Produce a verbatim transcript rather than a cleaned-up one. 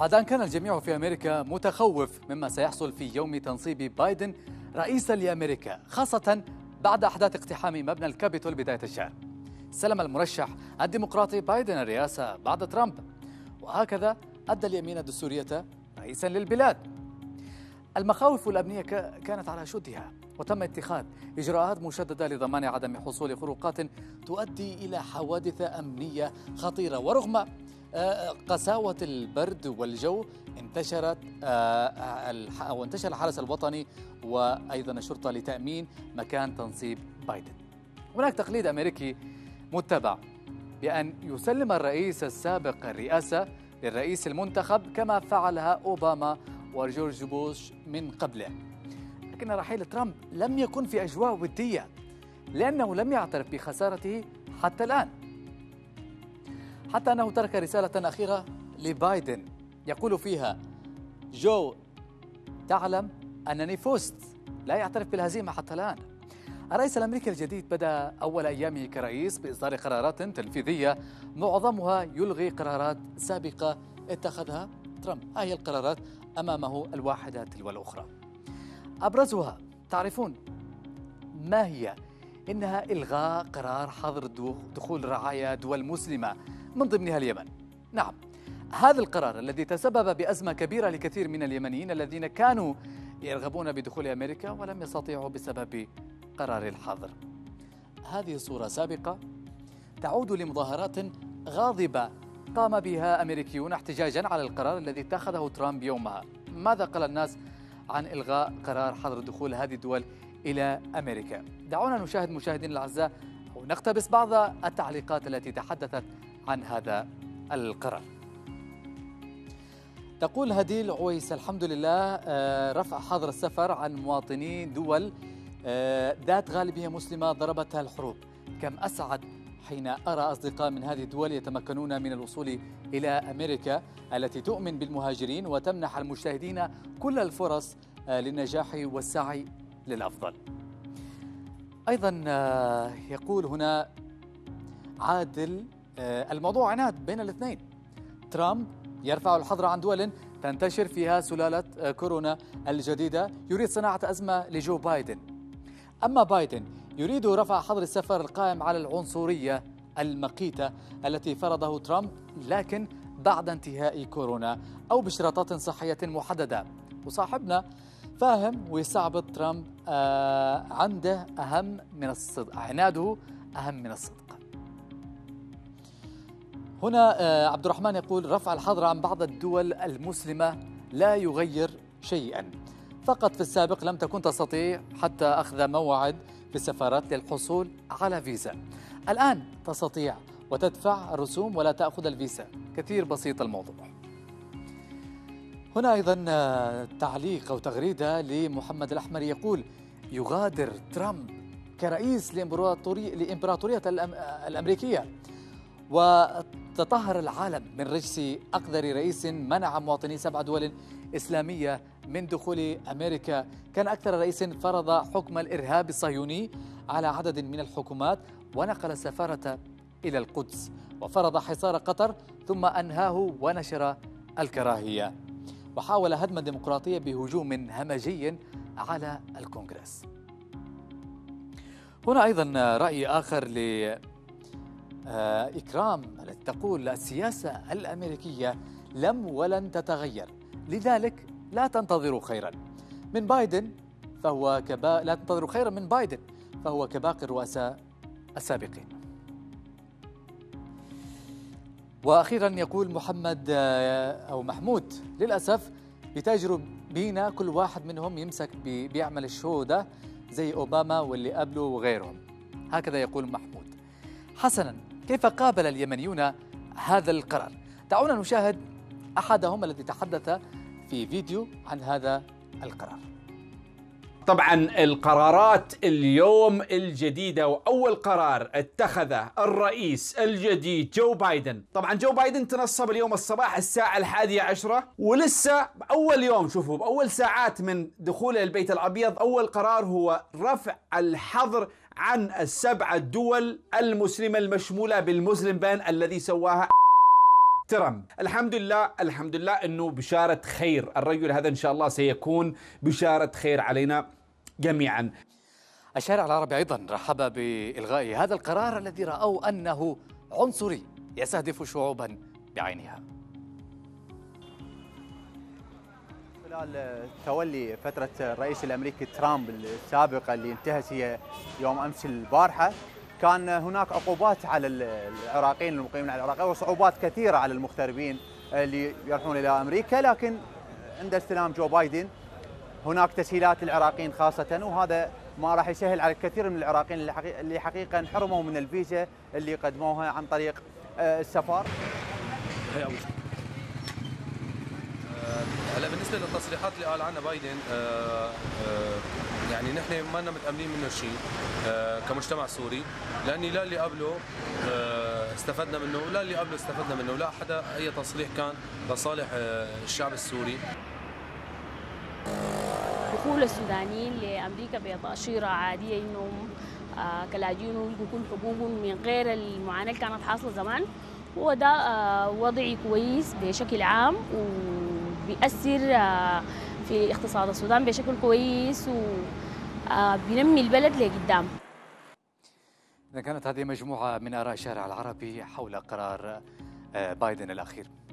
بعد أن كان الجميع في أمريكا متخوف مما سيحصل في يوم تنصيب بايدن رئيسا لأمريكا، خاصة بعد أحداث اقتحام مبنى الكابيتول بداية الشهر، استلم المرشح الديمقراطي بايدن الرئاسة بعد ترامب، وهكذا أدى اليمين الدستورية رئيسا للبلاد. المخاوف الأمنية كانت على أشدها، وتم اتخاذ إجراءات مشددة لضمان عدم حصول خروقات تؤدي إلى حوادث أمنية خطيرة. ورغم قساوة البرد والجو انتشرت أو انتشر الحرس الوطني وأيضا الشرطة لتأمين مكان تنصيب بايدن. هناك تقليد أمريكي متبع بأن يسلم الرئيس السابق الرئاسة للرئيس المنتخب كما فعلها أوباما وجورج بوش من قبله، لكن رحيل ترامب لم يكن في أجواء ودية لأنه لم يعترف بخسارته حتى الآن، حتى أنه ترك رسالة أخيرة لبايدن يقول فيها: جو، تعلم أنني فزت. لا يعترف بالهزيمة حتى الآن. الرئيس الأمريكي الجديد بدأ أول أيامه كرئيس بإصدار قرارات تنفيذية معظمها يلغي قرارات سابقة اتخذها ترامب. هذه القرارات أمامه الواحدة تلو الأخرى، أبرزها تعرفون ما هي؟ إنها إلغاء قرار حظر دخول رعايا دول مسلمة من ضمنها اليمن. نعم، هذا القرار الذي تسبب بأزمة كبيرة لكثير من اليمنيين الذين كانوا يرغبون بدخول أمريكا ولم يستطيعوا بسبب قرار الحظر. هذه صورة سابقة تعود لمظاهرات غاضبة قام بها أمريكيون احتجاجا على القرار الذي اتخذه ترامب يومها. ماذا قال الناس عن إلغاء قرار حظر دخول هذه الدول إلى أمريكا؟ دعونا نشاهد مشاهدينا الأعزاء ونقتبس بعض التعليقات التي تحدثت عن هذا القرار. تقول هديل عويس: الحمد لله، رفع حظر السفر عن مواطني دول ذات غالبية مسلمة ضربتها الحروب. كم أسعد حين أرى أصدقاء من هذه الدول يتمكنون من الوصول إلى أمريكا التي تؤمن بالمهاجرين وتمنح المجتهدين كل الفرص للنجاح والسعي للأفضل. أيضا يقول هنا عادل: الموضوع عناد بين الاثنين. ترامب يرفع الحظر عن دول تنتشر فيها سلالة كورونا الجديدة، يريد صناعة أزمة لجو بايدن. أما بايدن يريد رفع حظر السفر القائم على العنصرية المقيتة التي فرضه ترامب، لكن بعد انتهاء كورونا أو باشتراطات صحية محددة. وصاحبنا فاهم ويستعبط ترامب آه عنده أهم من الصدق، عناده أهم من الصدق. هنا آه عبد الرحمن يقول: رفع الحظر عن بعض الدول المسلمة لا يغير شيئا، فقط في السابق لم تكن تستطيع حتى أخذ موعد في السفارات للحصول على فيزا، الآن تستطيع وتدفع الرسوم ولا تأخذ الفيزا. كثير بسيط الموضوع. هنا أيضا تعليق أو تغريدة لمحمد الأحمر يقول: يغادر ترامب كرئيس لإمبراطورية الأمريكية وتطهر العالم من رجس أقذر رئيس منع مواطني سبع دول إسلامية من دخول أمريكا. كان أكثر رئيس فرض حكم الإرهاب الصهيوني على عدد من الحكومات ونقل السفارة إلى القدس وفرض حصار قطر ثم أنهاه ونشر الكراهية وحاول هدم الديمقراطية بهجوم همجي على الكونغرس. هنا أيضا رأي آخر لإكرام التي تقول: السياسة الأمريكية لم ولن تتغير، لذلك لا تنتظروا خيرا من بايدن فهو كبا... لا تنتظروا خيرا من بايدن فهو كباقي الرؤساء السابقين. وأخيرا يقول محمد أو محمود: للأسف بتجرب بينا كل واحد منهم يمسك بي... بيعمل الشو ده زي أوباما واللي قبله وغيرهم. هكذا يقول محمود. حسنا، كيف قابل اليمنيون هذا القرار؟ دعونا نشاهد أحدهم الذي تحدث في فيديو عن هذا القرار. طبعا القرارات اليوم الجديدة وأول قرار اتخذه الرئيس الجديد جو بايدن. طبعا جو بايدن تنصب اليوم الصباح الساعة الحادية عشرة، ولسه أول يوم شوفوا بأول ساعات من دخوله البيت الأبيض أول قرار هو رفع الحظر عن السبع الدول المسلمة المشمولة بالمسلم بان الذي سواها ترامب. الحمد لله الحمد لله أنه بشارة خير، الرجل هذا إن شاء الله سيكون بشارة خير علينا جميعا. الشارع العربي أيضا رحب بإلغاء هذا القرار الذي رأوا أنه عنصري يستهدف شعوبا بعينها. خلال تولي فترة الرئيس الأمريكي ترامب السابقة اللي انتهت هي يوم أمس البارحة، كان هناك عقوبات على العراقيين المقيمين على العراق وصعوبات كثيرة على المغتربين اللي يروحون إلى أمريكا، لكن عند استلام جو بايدن هناك تسهيلات للعراقيين خاصة، وهذا ما راح يسهل على الكثير من العراقيين اللي حقيقة انحرموا من الفيزا اللي قدموها عن طريق السفر. هلا بالنسبه للتصريحات اللي قال عنها بايدن، آآ آآ يعني نحن ما لنا متاملين منه شيء كمجتمع سوري، لاني لا اللي قبله استفدنا منه ولا اللي قبله استفدنا منه، لا حدا اي تصريح كان لصالح الشعب السوري. دخول السودانيين لامريكا بتاشيره عاديه انهم كلاجئين يلقوا كل حقوقهم من غير المعاناه اللي كانت حاصله زمان، هو ده وضعي كويس بشكل عام وبيأثر في اقتصاد السودان بشكل كويس وبينمي البلد لقدام. إذا كانت هذه مجموعة من آراء الشارع العربي حول قرار بايدن الأخير.